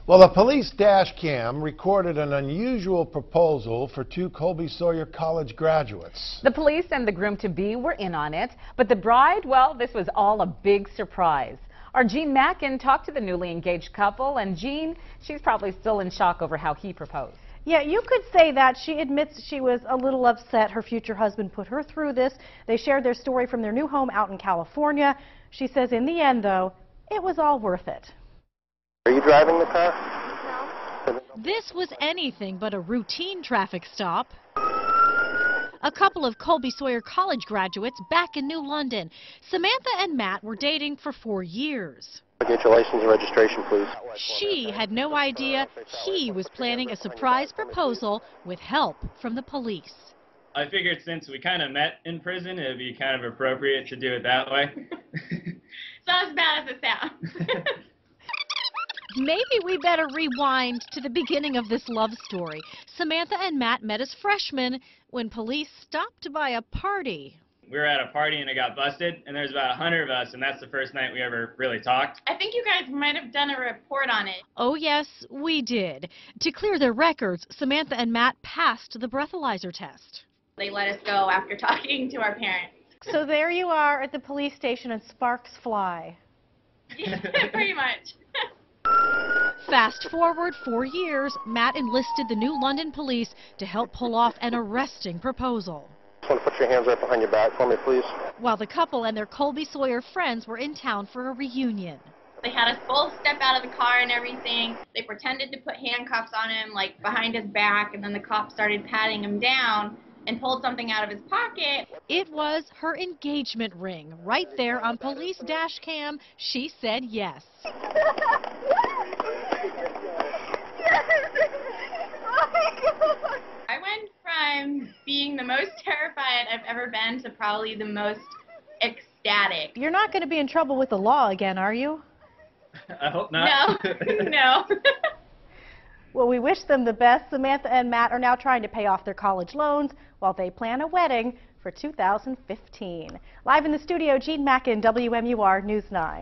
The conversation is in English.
Well, a police dash cam recorded an unusual proposal for two Colby-Sawyer college graduates. The police and the groom-to-be were in on it, but the bride, well, this was all a big surprise. Our Jean Mackin talked to the newly engaged couple, and Jean, she's probably still in shock over how he proposed. Yeah, you could say that. She admits she was a little upset her future husband put her through this. They shared their story from their new home out in California. She says in the end, though, it was all worth it. Are you driving the car? No. This was anything but a routine traffic stop. A couple of Colby-Sawyer college graduates back in New London. Samantha and Matt were dating for 4 years. Get your license and registration, please. She had no idea he was planning a surprise proposal with help from the police. I figured since we kind of met in prison, it would be kind of appropriate to do it that way. It's not as bad as it sounds. Maybe we better rewind to the beginning of this love story. Samantha and Matt met as freshmen when police stopped by a party. We were at a party and it got busted, and there's about 100 of us, and that's the first night we ever really talked. I think you guys might have done a report on it. Oh yes, we did. To clear their records, Samantha and Matt passed the breathalyzer test. They let us go after talking to our parents. So there you are at the police station and sparks fly. Yeah, pretty much. Fast forward 4 years, Matt enlisted the New London police to help pull off an arresting proposal. Just want to put your hands right behind your back for me, please. While the couple and their Colby-Sawyer friends were in town for a reunion. They had us both step out of the car and everything. They pretended to put handcuffs on him, like behind his back, and then the cops started patting him down and pulled something out of his pocket. It was her engagement ring. Right there on police dash cam, she said yes. I went from being the most terrified I've ever been to probably the most ecstatic. You're not going to be in trouble with the law again, are you? I hope not. No, no. Well, we wish them the best. Samantha and Matt are now trying to pay off their college loans while they plan a wedding for 2015. Live in the studio, Jean Mackin, WMUR News 9.